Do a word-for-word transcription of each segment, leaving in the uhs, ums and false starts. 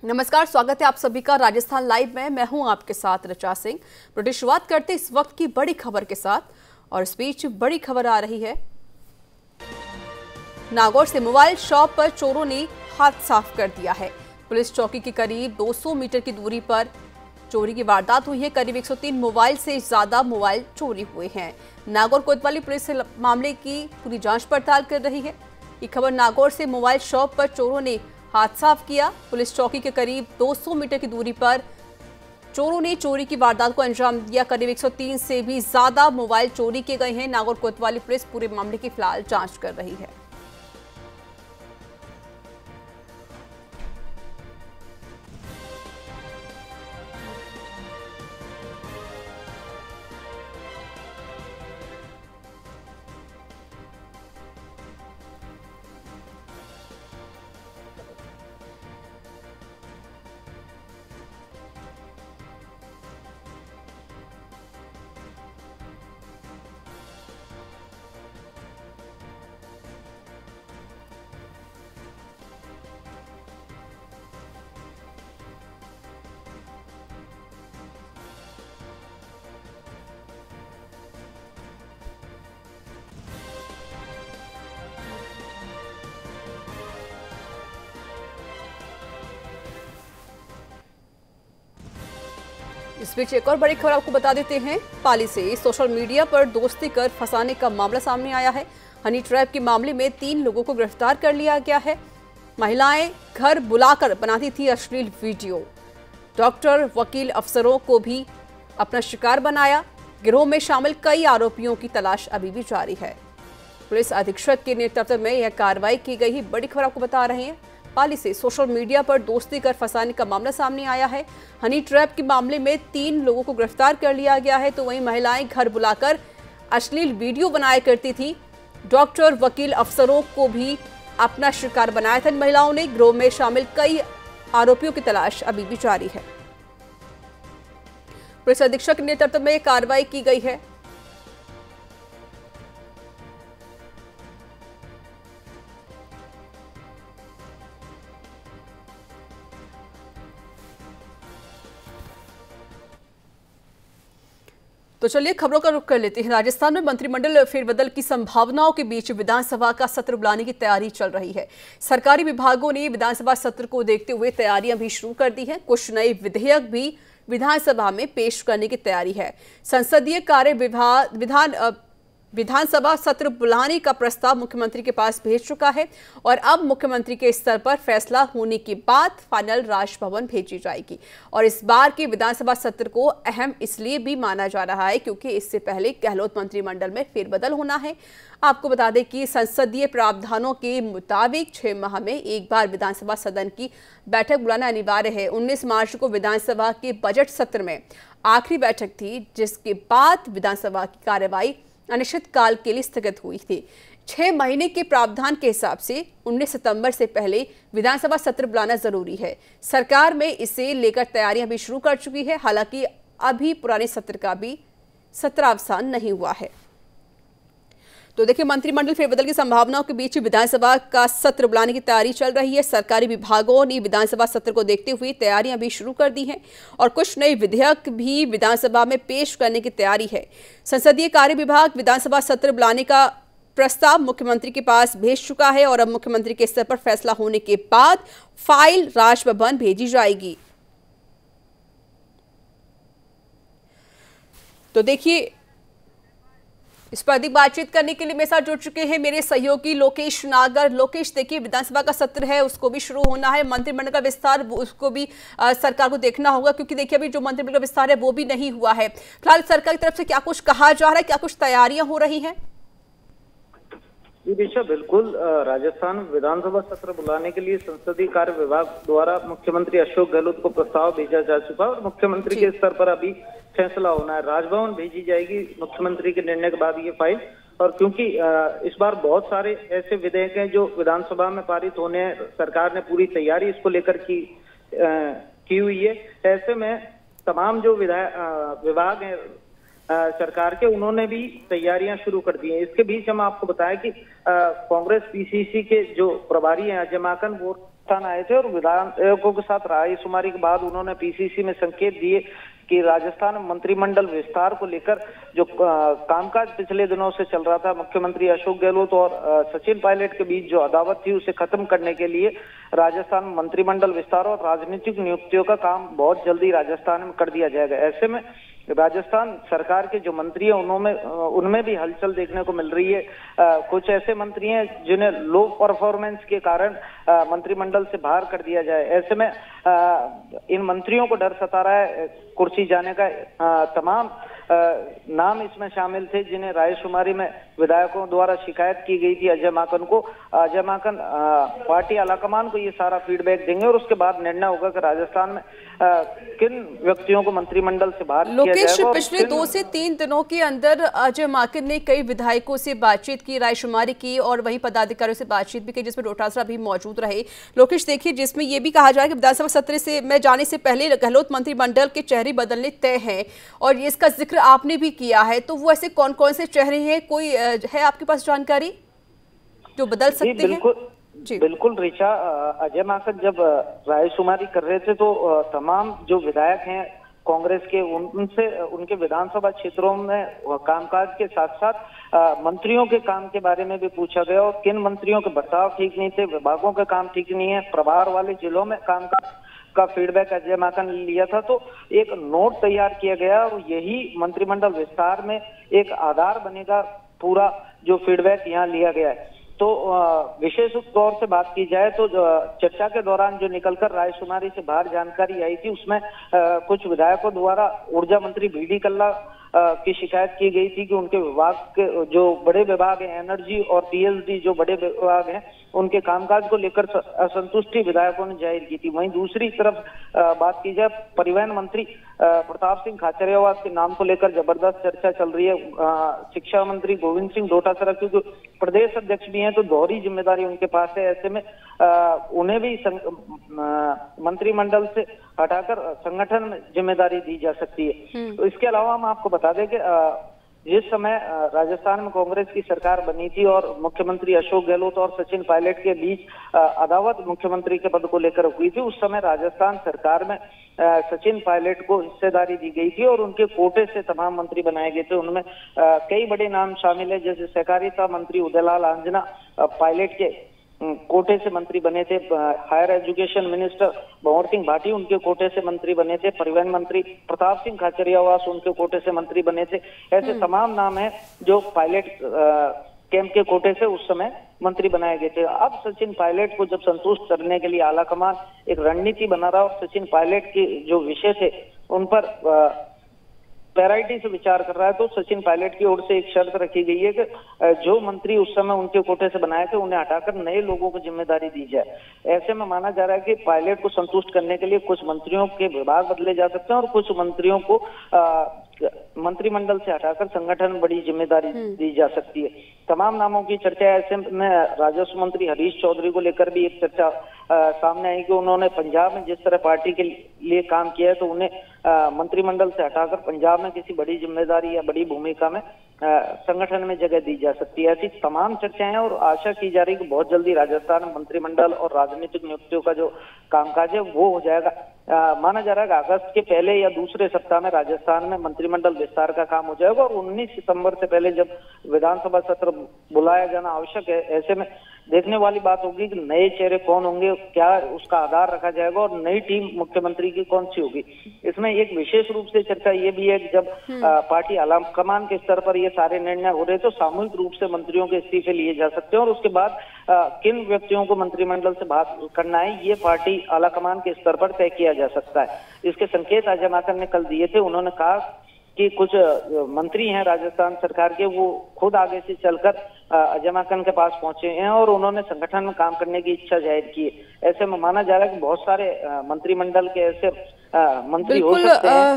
नमस्कार, स्वागत है आप सभी का राजस्थान लाइव में। मैं हूं आपके साथ ऋचा सिंह। ब्रिटिश शुरुआत करते इस वक्त की बड़ी खबर के साथ, और इस बीच बड़ी खबर आ रही है। नागौर से मोबाइल शॉप पर चोरों ने हाथ साफ कर दिया है। पुलिस चौकी के करीब दो सौ मीटर की दूरी पर चोरी की वारदात हुई है। करीब एक सौ तीन मोबाइल से ज्यादा मोबाइल चोरी हुए हैं। नागौर कोतवाली पुलिस मामले की पूरी जांच पड़ताल कर रही है। ये खबर नागौर से मोबाइल शॉप पर चोरों ने हाथ साफ किया। पुलिस चौकी के करीब दो सौ मीटर की दूरी पर चोरों ने चोरी की वारदात को अंजाम दिया। करीब एक सौ तीन से भी ज्यादा मोबाइल चोरी किए गए हैं। नागौर कोतवाली पुलिस पूरे मामले की फिलहाल जांच कर रही है। इस बीच एक और बड़ी खबर आपको बता देते हैं। पाली से सोशल मीडिया पर दोस्ती कर फंसाने का मामला सामने आया है। हनी ट्रैप के मामले में तीन लोगों को गिरफ्तार कर लिया गया है। महिलाएं घर बुलाकर बनाती थी अश्लील वीडियो। डॉक्टर, वकील, अफसरों को भी अपना शिकार बनाया। गिरोह में शामिल कई आरोपियों की तलाश अभी भी जारी है। पुलिस अधीक्षक के नेतृत्व में यह कार्रवाई की गई है। बड़ी खबर आपको बता रहे हैं। पाली से सोशल मीडिया पर दोस्ती कर फंसाने का मामला सामने आया है। हनी ट्रैप के मामले में तीन लोगों को गिरफ्तार कर लिया गया है। तो वहीं महिलाएं घर बुलाकर अश्लील वीडियो बनाया करती थी। डॉक्टर, वकील, अफसरों को भी अपना शिकार बनाया था इन महिलाओं ने। गिरोह में शामिल कई आरोपियों की तलाश अभी भी जारी है। पुलिस अधीक्षक के नेतृत्व में कार्रवाई की गई है। तो चलिए खबरों का रुख कर लेते हैं। राजस्थान में मंत्रिमंडल फेरबदल की संभावनाओं के बीच विधानसभा का सत्र बुलाने की तैयारी चल रही है। सरकारी विभागों ने विधानसभा सत्र को देखते हुए तैयारियां भी शुरू कर दी हैं। कुछ नए विधेयक भी विधानसभा में पेश करने की तैयारी है। संसदीय कार्य विभाग विधान विधानसभा सत्र बुलाने का प्रस्ताव मुख्यमंत्री के पास भेज चुका है, और अब मुख्यमंत्री के स्तर पर फैसला होने के बाद फाइनल राजभवन भेजी जाएगी। और इस बार के विधानसभा सत्र को अहम इसलिए भी माना जा रहा है क्योंकि इससे पहले गहलोत मंत्रिमंडल में फेरबदल होना है। आपको बता दें कि संसदीय प्रावधानों के मुताबिक छह माह में एक बार विधानसभा सदन की बैठक बुलाना अनिवार्य है। उन्नीस मार्च को विधानसभा के बजट सत्र में आखिरी बैठक थी, जिसके बाद विधानसभा की कार्यवाही अनिश्चित काल के लिए स्थगित हुई थी। छह महीने के प्रावधान के हिसाब से उन्नीस सितंबर से पहले विधानसभा सत्र बुलाना जरूरी है। सरकार में इसे लेकर तैयारियां भी शुरू कर चुकी है। हालांकि अभी पुराने सत्र का भी सत्रावसान नहीं हुआ है। तो देखिए, मंत्रिमंडल फेरबदल की संभावनाओं के बीच विधानसभा का सत्र बुलाने की तैयारी चल रही है। सरकारी विभागों ने विधानसभा सत्र को देखते हुए तैयारियां भी शुरू कर दी हैं, और कुछ नए विधेयक भी विधानसभा में पेश करने की तैयारी है। संसदीय कार्य विभाग विधानसभा सत्र बुलाने का प्रस्ताव मुख्यमंत्री के पास भेज चुका है, और अब मुख्यमंत्री के स्तर पर फैसला होने के बाद फाइल राजभवन भेजी जाएगी। तो देखिए, इस पर अधिक बातचीत करने के लिए मेरे साथ जुड़ चुके हैं मेरे सहयोगी लोकेश नागर। लोकेश, देखिए, विधानसभा का सत्र है, उसको भी शुरू होना है। मंत्रिमंडल का विस्तार, उसको भी आ, सरकार को देखना होगा, क्योंकि देखिए अभी जो मंत्रिमंडल का विस्तार है वो भी नहीं हुआ है। फिलहाल सरकार की तरफ से क्या कुछ कहा जा रहा है, क्या कुछ तैयारियां हो रही हैं? जी दिशा, बिल्कुल। राजस्थान विधानसभा सत्र बुलाने के लिए संसदीय कार्य विभाग द्वारा मुख्यमंत्री अशोक गहलोत को प्रस्ताव भेजा जा चुका है, और मुख्यमंत्री के स्तर पर अभी फैसला होना है। राजभवन भेजी जाएगी मुख्यमंत्री के निर्णय के बाद ये फाइल। और क्योंकि इस बार बहुत सारे ऐसे विधेयक हैं जो विधानसभा में पारित होने हैं, सरकार ने पूरी तैयारी इसको लेकर की की हुई है। ऐसे में तमाम जो विधायक विभाग हैं सरकार के, उन्होंने भी तैयारियां शुरू कर दी हैं। इसके बीच हम आपको बताएं कि कांग्रेस पीसीसी के जो प्रभारी हैं अजय माकन, वो राजस्थान आए थे और विधायकों के साथ रायशुमारी के बाद उन्होंने पीसीसी में संकेत दिए कि राजस्थान मंत्रिमंडल विस्तार को लेकर जो कामकाज पिछले दिनों से चल रहा था, मुख्यमंत्री अशोक गहलोत और सचिन पायलट के बीच जो अदावत थी उसे खत्म करने के लिए राजस्थान मंत्रिमंडल विस्तार और राजनीतिक नियुक्तियों का काम बहुत जल्दी राजस्थान में कर दिया जाएगा। ऐसे में राजस्थान सरकार के जो मंत्री हैं उनमें उनमें भी हलचल देखने को मिल रही है। आ, कुछ ऐसे मंत्री हैं जिन्हें लो परफॉर्मेंस के कारण मंत्रिमंडल से बाहर कर दिया जाए। ऐसे में आ, इन मंत्रियों को डर सता रहा है कुर्सी जाने का। आ, तमाम आ, नाम इसमें शामिल थे जिन्हें रायशुमारी में विधायकों द्वारा शिकायत की गई थी अजय माकन को। अजय माकन पार्टी आलाकमान को ये सारा फीडबैक देंगे और उसके बाद निर्णय होगा कि राजस्थान में आ, किन व्यक्तियों को मंत्रिमंडल से बाहर किया जाएगा। पिछले दो से तीन दिनों के अंदर अजय माकन ने कई विधायकों से बातचीत की, रायशुमारी की और वहीं पदाधिकारियों से बातचीत भी की जिसमें डोटासरा भी मौजूद रहे। लोकेश देखिए, जिसमें यह भी कहा जा रहा है कि विधानसभा सत्र से में जाने से पहले गहलोत मंत्रिमंडल के चेहरे बदलने तय हैं और ये इसका जिक्र आपने भी किया है, तो वो ऐसे कौन कौन से चेहरे हैं, कोई है आपके पास जानकारी जो बदल सकते हैं? जी बिल्कुल ऋचा, अजय माकन जब रायशुमारी कर रहे थे तो तमाम जो विधायक हैं कांग्रेस के उनसे उनके विधानसभा क्षेत्रों में कामकाज के साथ साथ मंत्रियों के काम के बारे में भी पूछा गया और किन मंत्रियों के बर्ताव ठीक नहीं थे, विभागों के काम ठीक नहीं है, प्रभार वाले जिलों में कामकाज का फीडबैक अजय माकन ने लिया था। तो एक नोट तैयार किया गया और यही मंत्रिमंडल विस्तार में एक आधार बनेगा पूरा जो फीडबैक यहाँ लिया गया है। तो विशेष तौर से बात की जाए तो चर्चा के दौरान जो निकलकर रायशुमारी से बाहर जानकारी आई थी उसमें कुछ विधायकों द्वारा ऊर्जा मंत्री बी डी कल्ला की शिकायत की गई थी कि उनके विभाग के जो बड़े विभाग हैं एनर्जी और पीएचडी जो बड़े विभाग हैं उनके कामकाज को लेकर असंतुष्टि विधायकों ने जाहिर की थी। वहीं दूसरी तरफ बात की जाए परिवहन मंत्री प्रताप सिंह खाचरियावास के नाम को लेकर जबरदस्त चर्चा चल रही है। शिक्षा मंत्री गोविंद सिंह डोटासरा क्योंकि प्रदेश अध्यक्ष भी हैं तो दोहरी जिम्मेदारी उनके पास है। ऐसे में उन्हें भी मंत्रिमंडल से हटाकर संगठन में जिम्मेदारी दी जा सकती है। तो इसके अलावा हम आपको बता दें कि जिस समय राजस्थान में कांग्रेस की सरकार बनी थी और मुख्यमंत्री अशोक गहलोत और सचिन पायलट के बीच अदावत मुख्यमंत्री के पद को लेकर हुई थी, उस समय राजस्थान सरकार में सचिन पायलट को हिस्सेदारी दी गई थी और उनके कोटे से तमाम मंत्री बनाए गए थे। उनमें कई बड़े नाम शामिल है, जैसे सहकारिता मंत्री उदयलाल आंजना पायलट के कोटे से मंत्री बने थे, higher education minister Bhanwar Singh Bhati उनके कोटे से मंत्री बने थे, परिवहन मंत्री प्रताप सिंह खाचरियावास उनके कोटे से मंत्री बने थे। ऐसे तमाम नाम हैं जो पायलट कैंप के कोटे से उस समय मंत्री बनाए गए थे। अब सचिन पायलट को जब संतुष्ट करने के लिए आलाकमान एक रणनीति बना रहा और सचिन पायलट के जो विषय थे उन पर पैराइटी से विचार कर रहा है, तो सचिन पायलट की ओर से एक शर्त रखी गई है कि जो मंत्री उस समय उनके कोटे से बनाए थे उन्हें हटाकर नए लोगों को जिम्मेदारी दी जाए। ऐसे में माना जा रहा है कि पायलट को संतुष्ट करने के लिए कुछ मंत्रियों के विभाग बदले जा सकते हैं और कुछ मंत्रियों को आ, मंत्रिमंडल से हटाकर संगठन बड़ी जिम्मेदारी दी जा सकती है। तमाम नामों की चर्चा है। ऐसे में राजस्व मंत्री हरीश चौधरी को लेकर भी एक चर्चा आ, सामने आई कि उन्होंने पंजाब में जिस तरह पार्टी के लिए काम किया है तो उन्हें आ, मंत्रिमंडल से हटाकर पंजाब में किसी बड़ी जिम्मेदारी या बड़ी भूमिका में आ, संगठन में जगह दी जा सकती है। ऐसी तमाम चर्चाएं और आशा की जा रही है कि बहुत जल्दी राजस्थान में मंत्रिमंडल और राजनीतिक नियुक्तियों का जो कामकाज है वो हो जाएगा। आ, माना जा रहा है कि अगस्त के पहले या दूसरे सप्ताह में राजस्थान में मंत्रिमंडल विस्तार का काम हो जाएगा और उन्नीस सितंबर से पहले जब विधानसभा सत्र बुलाया जाना आवश्यक है, ऐसे में देखने वाली बात होगी कि नए चेहरे कौन होंगे, क्या उसका आधार रखा जाएगा और नई टीम मुख्यमंत्री की कौन सी होगी। इसमें एक विशेष रूप से चर्चा ये भी है कि जब आ, पार्टी आलाकमान के स्तर पर ये सारे निर्णय हो रहे तो सामूहिक रूप से मंत्रियों के इस्तीफे लिए जा सकते हैं और उसके बाद आ, किन व्यक्तियों को मंत्रिमंडल से बाहर करना है ये पार्टी आलाकमान के स्तर पर तय किया जा सकता है। इसके संकेत अजय माकन ने कल दिए थे। उन्होंने कहा कि कुछ मंत्री हैं राजस्थान सरकार के, वो खुद आगे से चलकर अजय माकन के पास पहुंचे हैं और उन्होंने संगठन में काम करने की इच्छा जाहिर की है। ऐसे में माना जा रहा है कि बहुत सारे मंत्रिमंडल के ऐसे मंत्री हो सकते हैं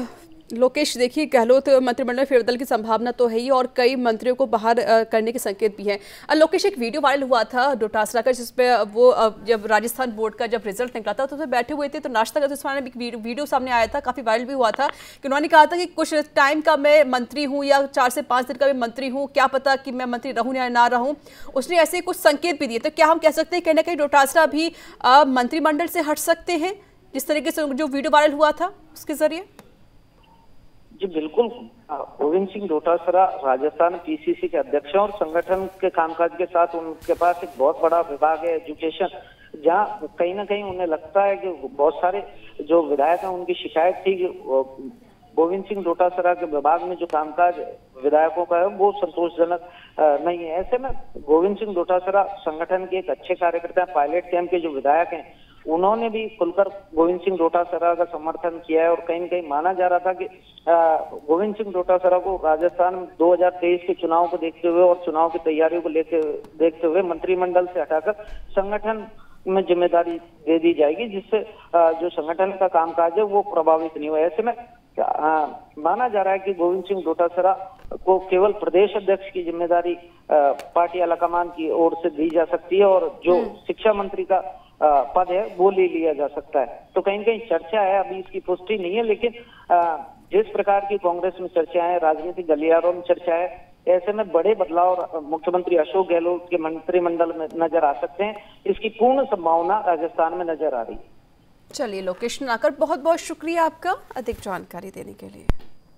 लोकेश, देखिए गहलोत मंत्रिमंडल फेरबदल की संभावना तो है ही और कई मंत्रियों को बाहर करने के संकेत भी हैं। लोकेश, एक वीडियो वायरल हुआ था डोटासरा का जिसपे वो जब राजस्थान बोर्ड का जब रिजल्ट निकला था तो उसमें बैठे हुए थे तो नाश्ता करते उस में एक वीडियो सामने आया था, काफी वायरल भी हुआ था कि उन्होंने कहा था कि कुछ टाइम का मैं मंत्री हूँ या चार से पाँच दिन का मैं मंत्री हूँ, क्या पता कि मैं मंत्री रहूँ या ना रहूँ। उसने ऐसे कुछ संकेत भी दिए। तो क्या हम कह सकते हैं कहीं ना कहीं डोटासरा भी मंत्रिमंडल से हट सकते हैं जिस तरीके से जो वीडियो वायरल हुआ था उसके जरिए? जी बिल्कुल, गोविंद सिंह डोटासरा राजस्थान पीसीसी के अध्यक्ष हैं और संगठन के कामकाज के साथ उनके पास एक बहुत बड़ा विभाग है एजुकेशन, जहां कहीं ना कहीं उन्हें लगता है कि बहुत सारे जो विधायक हैं उनकी शिकायत थी कि गोविंद सिंह डोटासरा के विभाग में जो कामकाज विधायकों का है वो संतोषजनक नहीं है। ऐसे में गोविंद सिंह डोटासरा संगठन के एक अच्छे कार्यकर्ता हैं। पायलट कैंप के जो विधायक हैं उन्होंने भी खुलकर गोविंद सिंह डोटासरा का समर्थन किया है और कहीं न कहीं माना जा रहा था कि गोविंद सिंह डोटासरा को राजस्थान में दो हज़ार तेईस के चुनाव को देखते हुए और चुनाव की तैयारियों को लेकर देखते हुए मंत्रिमंडल से हटाकर संगठन में जिम्मेदारी दे दी जाएगी, जिससे जो संगठन का कामकाज है वो प्रभावित नहीं हो। ऐसे में आ, माना जा रहा है कि गोविंद सिंह डोटासरा को केवल प्रदेश अध्यक्ष की जिम्मेदारी पार्टी आलाकमान की ओर से दी जा सकती है और जो शिक्षा मंत्री का आ, पद है वो ले लिया जा सकता है। तो कहीं कहीं चर्चा है, अभी इसकी पुष्टि नहीं है, लेकिन आ, जिस प्रकार की कांग्रेस में चर्चा है, राजनीतिक गलियारों में चर्चा है, ऐसे में बड़े बदलाव मुख्यमंत्री अशोक गहलोत के मंत्रिमंडल में नजर आ सकते हैं। इसकी पूर्ण संभावना राजस्थान में नजर आ रही है। चलिए लोकेश नाकर, बहुत बहुत शुक्रिया आपका अधिक जानकारी देने के लिए।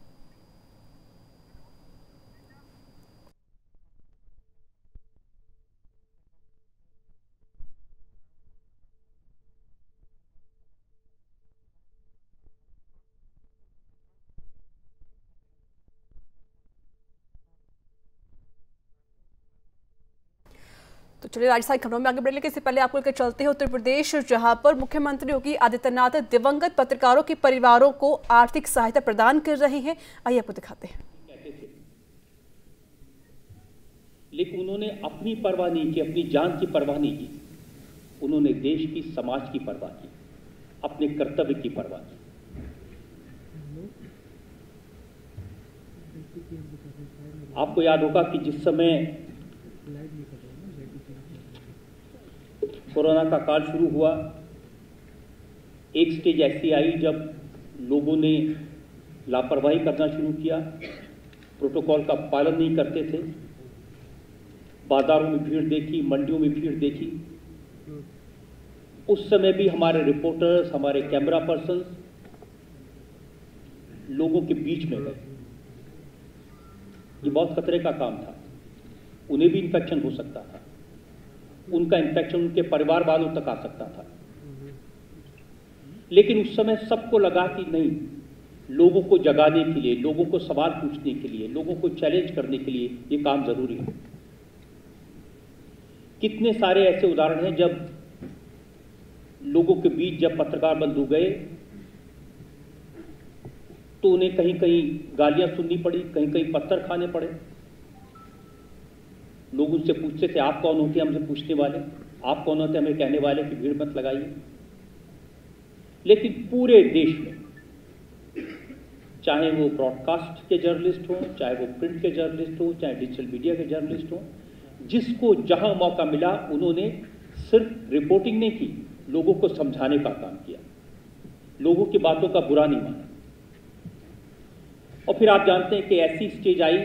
तो चलिए राजस्थान खबरों में आगे बढ़ने के इससे पहले आपको लेकर चलते हैं उत्तर प्रदेश, जहां पर मुख्यमंत्री योगी आदित्यनाथ दिवंगत पत्रकारों के परिवारों को आर्थिक सहायता प्रदान कर रहे हैं। आइए आपको दिखाते हैं। लेकिन उन्होंने अपनी परवाह नहीं की, अपनी जान की परवाह नहीं की, उन्होंने देश की, समाज की परवाह की, अपने कर्तव्य की परवाह की। आपको याद होगा कि जिस समय कोरोना का काल शुरू हुआ, एक स्टेज ऐसी आई जब लोगों ने लापरवाही करना शुरू किया, प्रोटोकॉल का पालन नहीं करते थे, बाजारों में भीड़ देखी, मंडियों में भीड़ देखी। उस समय भी हमारे रिपोर्टर्स, हमारे कैमरा पर्सन लोगों के बीच में गए। ये बहुत खतरे का काम था, उन्हें भी इन्फेक्शन हो सकता था, उनका इन्फेक्शन उनके परिवार वालों तक आ सकता था। लेकिन उस समय सबको लगा कि नहीं, लोगों को जगाने के लिए, लोगों को सवाल पूछने के लिए, लोगों को चैलेंज करने के लिए ये काम जरूरी है। कितने सारे ऐसे उदाहरण हैं जब लोगों के बीच जब पत्रकार बंधु गए तो उन्हें कहीं कहीं गालियां सुननी पड़ी, कहीं कहीं पत्थर खाने पड़े। लोग उनसे पूछते थे आप कौन होते हैं हमसे पूछने वाले, आप कौन होते हैं हमें कहने वाले कि भीड़ मत लगाइए। लेकिन पूरे देश में, चाहे वो ब्रॉडकास्ट के जर्नलिस्ट हों, चाहे वो प्रिंट के जर्नलिस्ट हों, चाहे डिजिटल मीडिया के जर्नलिस्ट हों, जिसको जहां मौका मिला उन्होंने सिर्फ रिपोर्टिंग नहीं की, लोगों को समझाने का काम किया, लोगों की बातों का बुरा नहीं माना। और फिर आप जानते हैं कि ऐसी स्टेज आई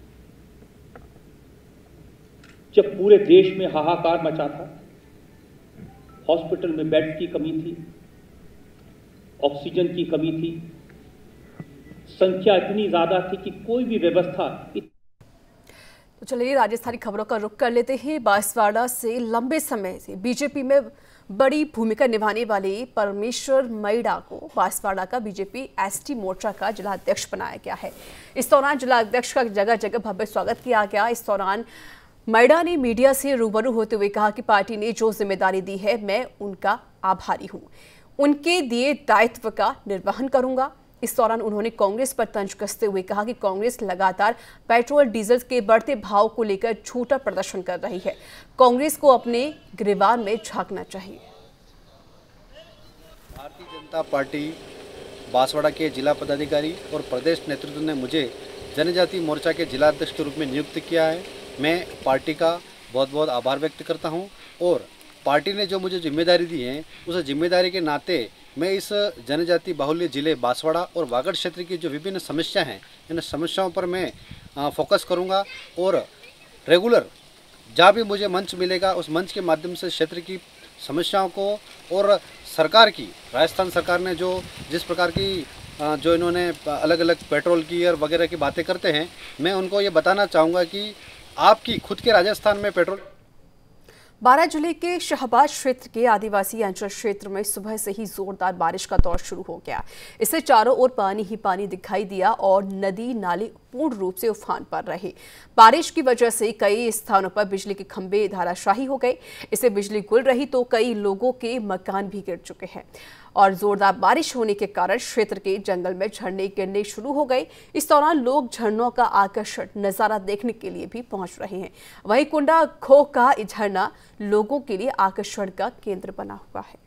जब पूरे देश में हाहाकार मचा था, हॉस्पिटल में बेड्स की कमी थी, ऑक्सीजन की कमी थी, संख्या इतनी ज्यादा थी कि कोई भी व्यवस्था। तो चलिए राजस्थानी खबरों का रुख कर लेते हैं। बांसवाड़ा से लंबे समय से बीजेपी में बड़ी भूमिका निभाने वाले परमेश्वर मैड़ा को बांसवाड़ा का बीजेपी एसटी मोर्चा का जिला अध्यक्ष बनाया गया है। इस दौरान जिला अध्यक्ष का जगह जगह भव्य स्वागत किया गया। इस दौरान मैड़ा ने मीडिया से रूबरू होते हुए कहा कि पार्टी ने जो जिम्मेदारी दी है मैं उनका आभारी हूं, उनके दिए दायित्व का निर्वहन करूंगा। इस दौरान उन्होंने कांग्रेस पर तंज कसते हुए कहा कि कांग्रेस लगातार पेट्रोल डीजल के बढ़ते भाव को लेकर झूठा प्रदर्शन कर रही है, कांग्रेस को अपने गिरबान में झांकना चाहिए। भारतीय जनता पार्टी बांसवाड़ा के जिला पदाधिकारी और प्रदेश नेतृत्व ने मुझे जनजाति मोर्चा के जिलाध्यक्ष के रूप में नियुक्त किया है। मैं पार्टी का बहुत बहुत आभार व्यक्त करता हूं और पार्टी ने जो मुझे जिम्मेदारी दी है उस जिम्मेदारी के नाते मैं इस जनजाति बाहुल्य जिले बांसवाड़ा और वागड़ क्षेत्र की जो विभिन्न समस्या हैं इन समस्याओं पर मैं फोकस करूंगा और रेगुलर जहाँ भी मुझे मंच मिलेगा उस मंच के माध्यम से क्षेत्र की समस्याओं को और सरकार की राजस्थान सरकार ने जो जिस प्रकार की जो इन्होंने अलग अलग पेट्रोल की और वगैरह की बातें करते हैं, मैं उनको ये बताना चाहूँगा कि आपकी खुद के राजस्थान में पेट्रोल। बारां जिले के शाहबाद क्षेत्र के आदिवासी अंचल क्षेत्र में सुबह से ही जोरदार बारिश का दौर शुरू हो गया। इससे चारों ओर पानी ही पानी दिखाई दिया और नदी नाले पूर्ण रूप से उफान पर रहे। बारिश की वजह से कई स्थानों पर बिजली के खंभे धराशायी हो गए। इससे बिजली गुल रही तो कई लोगों के मकान भी गिर चुके हैं और जोरदार बारिश होने के कारण क्षेत्र के जंगल में झरने गिरने शुरू हो गए। इस दौरान लोग झरनों का आकर्षक नजारा देखने के लिए भी पहुंच रहे हैं। वहीं कुंडा खो का झरना लोगों के लिए आकर्षण का केंद्र बना हुआ है।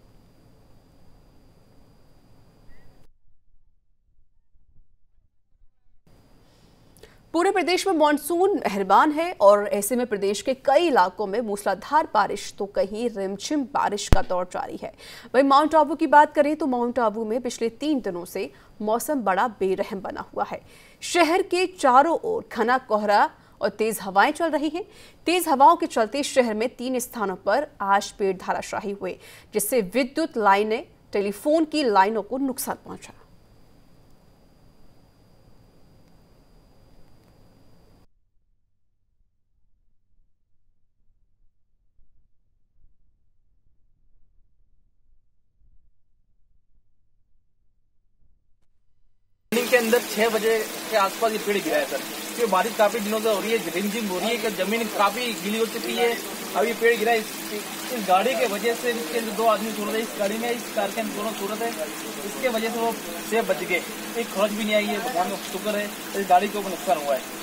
पूरे प्रदेश में मानसून मेहरबान है और ऐसे में प्रदेश के कई इलाकों में मूसलाधार बारिश तो कहीं रिमझिम बारिश का दौर जारी है। वहीं माउंट आबू की बात करें तो माउंट आबू में पिछले तीन दिनों से मौसम बड़ा बेरहम बना हुआ है। शहर के चारों ओर घना कोहरा और तेज हवाएं चल रही हैं। तेज हवाओं के चलते शहर में तीन स्थानों पर आज पेड़ धराशायी हुए, जिससे विद्युत लाइनें, टेलीफोन की लाइनों को नुकसान पहुंचा। के अंदर छह बजे के आसपास ये पेड़ गिरा है सर, क्योंकि बारिश काफी दिनों से हो रही है, रिमझिम हो रही है कि जमीन काफी गीली हो चुकी है। अब ये पेड़ गिरा है, इस, इस गाड़ी के वजह से इसके अंदर दो आदमी सूरत है, इस गाड़ी में इस कार के अंदर दोनों सूरत है, इसके वजह से वो सेफ बच गए। एक खरोच भी नहीं आई है, भगवान का शुक्र है, इस गाड़ी को नुकसान हुआ है।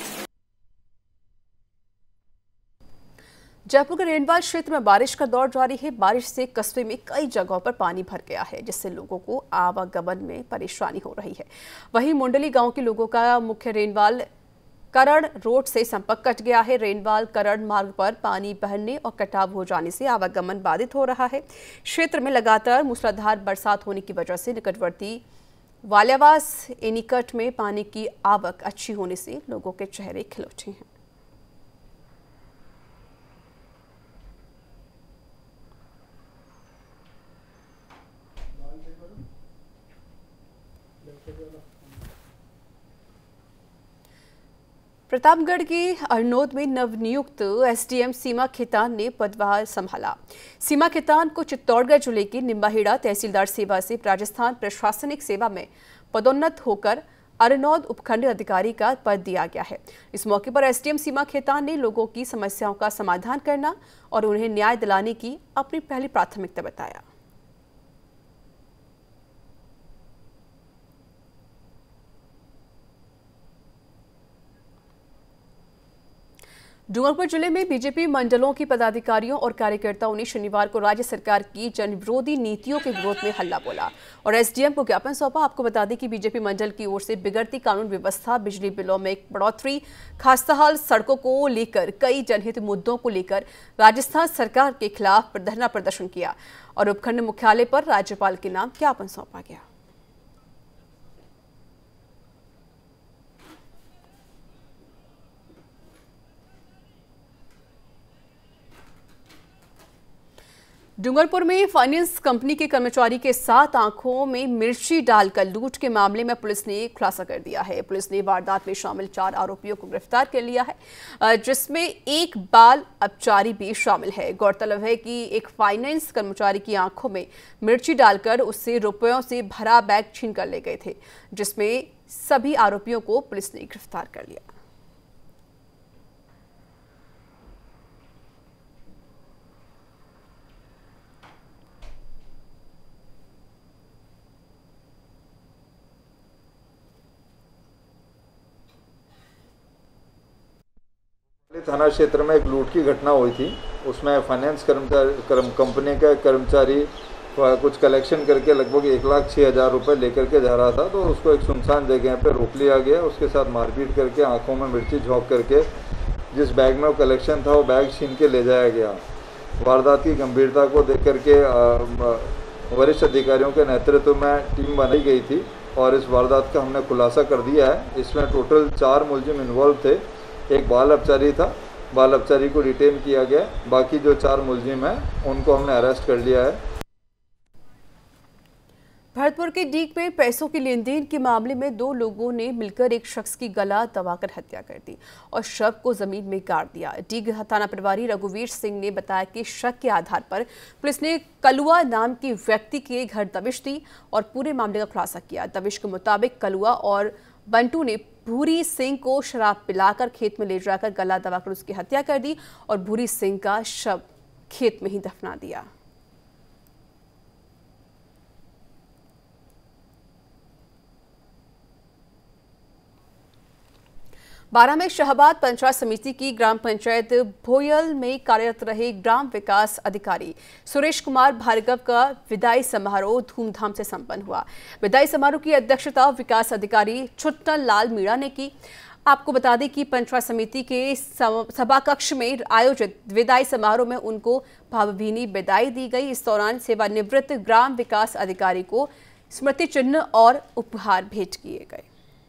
जयपुर के रेणवाल क्षेत्र में बारिश का दौर जारी है। बारिश से कस्बे में कई जगहों पर पानी भर गया है, जिससे लोगों को आवागमन में परेशानी हो रही है। वहीं मुंडली गांव के लोगों का मुख्य रेणवाल करण रोड से संपर्क कट गया है। रेणवाल करण मार्ग पर पानी बहने और कटाव हो जाने से आवागमन बाधित हो रहा है। क्षेत्र में लगातार मूसलाधार बरसात होने की वजह से निकटवर्ती वाल्यावास एनीकट में पानी की आवक अच्छी होने से लोगों के चेहरे खिल उठे हैं। प्रतापगढ़ के अरनोद में नवनियुक्त एसडीएम सीमा खेतान ने पदभार संभाला। सीमा खेतान को चित्तौड़गढ़ जिले के निम्बाहेड़ा तहसीलदार सेवा से राजस्थान प्रशासनिक सेवा में पदोन्नत होकर अरनोद उपखंड अधिकारी का पद दिया गया है। इस मौके पर एसडीएम सीमा खेतान ने लोगों की समस्याओं का समाधान करना और उन्हें न्याय दिलाने की अपनी पहली प्राथमिकता बताया। डूंगरपुर जिले में बीजेपी मंडलों के पदाधिकारियों और कार्यकर्ताओं ने शनिवार को राज्य सरकार की जनविरोधी नीतियों के विरोध में हल्ला बोला और एसडीएम को ज्ञापन सौंपा। आपको बता दें कि बीजेपी मंडल की ओर से बिगड़ती कानून व्यवस्था, बिजली बिलों में बढ़ोतरी, खस्ताहाल सड़कों को लेकर कई जनहित मुद्दों को लेकर राजस्थान सरकार के खिलाफ धरना प्रदर्शन किया और उपखंड मुख्यालय पर राज्यपाल के नाम ज्ञापन सौंपा गया। डूंगरपुर में फाइनेंस कंपनी के कर्मचारी के साथ आंखों में मिर्ची डालकर लूट के मामले में पुलिस ने खुलासा कर दिया है। पुलिस ने वारदात में शामिल चार आरोपियों को गिरफ्तार कर लिया है, जिसमें एक बाल अपचारी भी शामिल है। गौरतलब है कि एक फाइनेंस कर्मचारी की आंखों में मिर्ची डालकर उससे रुपयों से भरा बैग छीन कर ले गए थे, जिसमें सभी आरोपियों को पुलिस ने गिरफ्तार कर लिया। थाना क्षेत्र में एक लूट की घटना हुई थी। उसमें फाइनेंस कर्मचारी कंपनी के कर्मचारी कुछ कलेक्शन करके लगभग एक लाख छः हज़ार रुपये लेकर के जा रहा था। तो उसको एक सुनसान जगह पर रोक लिया गया, उसके साथ मारपीट करके आंखों में मिर्ची झोंक करके जिस बैग में वो कलेक्शन था वो बैग छीन के ले जाया गया। वारदात की गंभीरता को देख करके वरिष्ठ अधिकारियों के नेतृत्व में टीम बनाई गई थी और इस वारदात का हमने खुलासा कर दिया है। इसमें टोटल चार मुलजिम इन्वॉल्व थे, एक बाल अपचारी था, बाल अपचारी को डिटेन किया गया, बाकी जो चार मुलजिम हैं उनको हमने अरेस्ट कर लिया है। भरतपुर के डीग में पैसों के लेन देन के मामले में दो लोगों ने मिलकर एक शख्स की गला दबाकर हत्या कर दी और शव को जमीन में गाड़ दिया। डीग थाना प्रभारी रघुवीर सिंह ने बताया कि शक के आधार पर पुलिस ने कलुआ नाम के व्यक्ति के घर दबिश दी और पूरे मामले का खुलासा किया। दबिश के मुताबिक कलुआ और बंटू ने भूरी सिंह को शराब पिलाकर खेत में ले जाकर गला दबाकर उसकी हत्या कर दी और भूरी सिंह का शव खेत में ही दफना दिया। बारह में शाहबाद पंचायत समिति की ग्राम पंचायत भोयल में कार्यरत रहे ग्राम विकास अधिकारी सुरेश कुमार भार्गव का विदाई समारोह धूमधाम से संपन्न हुआ। विदाई समारोह की अध्यक्षता विकास अधिकारी छुट्टन लाल मीणा ने की। आपको बता दें कि पंचायत समिति के सभा कक्ष में आयोजित विदाई समारोह में उनको भावभीनी विदाई दी गई। इस दौरान सेवानिवृत्त ग्राम विकास अधिकारी को स्मृति चिन्ह और उपहार भेंट किए गए।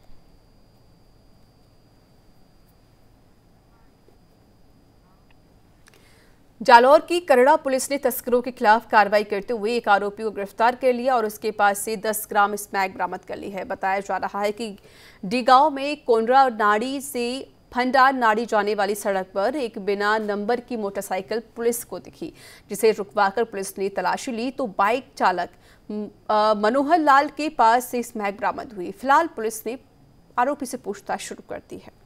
जालौर की करड़ा पुलिस ने तस्करों के खिलाफ कार्रवाई करते हुए एक आरोपी को गिरफ्तार कर लिया और उसके पास से दस ग्राम स्मैक बरामद कर ली है। बताया जा रहा है कि डीगांव में कोंडरा नाड़ी से भंडार नाड़ी जाने वाली सड़क पर एक बिना नंबर की मोटरसाइकिल पुलिस को दिखी, जिसे रुकवाकर पुलिस ने तलाशी ली तो बाइक चालक मनोहर लाल के पास से स्मैक बरामद हुई। फिलहाल पुलिस ने आरोपी से पूछताछ शुरू कर दी है।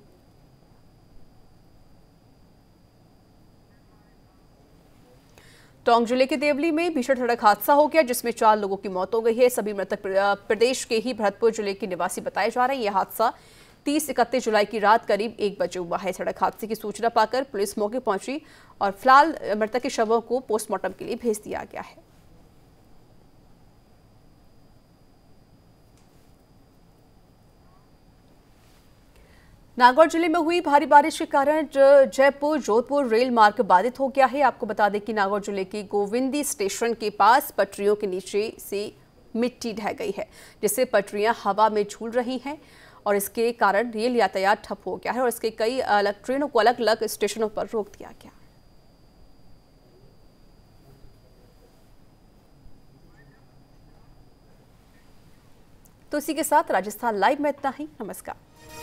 टोंक जिले के देवली में भीषण सड़क हादसा हो गया जिसमें चार लोगों की मौत हो गई है। सभी मृतक प्रदेश के ही भरतपुर जिले के निवासी बताए जा रहे हैं। यह हादसा तीस इकतीस जुलाई की रात करीब एक बजे हुआ है। सड़क हादसे की सूचना पाकर पुलिस मौके पहुंची और फिलहाल मृतक के शवों को पोस्टमार्टम के लिए भेज दिया गया है। नागौर जिले में हुई भारी बारिश के कारण जयपुर जोधपुर रेल मार्ग बाधित हो गया है। आपको बता दें कि नागौर जिले के गोविंदी स्टेशन के पास पटरियों के नीचे से मिट्टी ढह गई है, जिससे पटरियां हवा में झूल रही हैं और इसके कारण रेल यातायात ठप हो गया है और इसके कई अलग ट्रेनों को अलग अलग स्टेशनों पर रोक दिया गया। तो इसी के साथ राजस्थान लाइव में इतना ही। नमस्कार।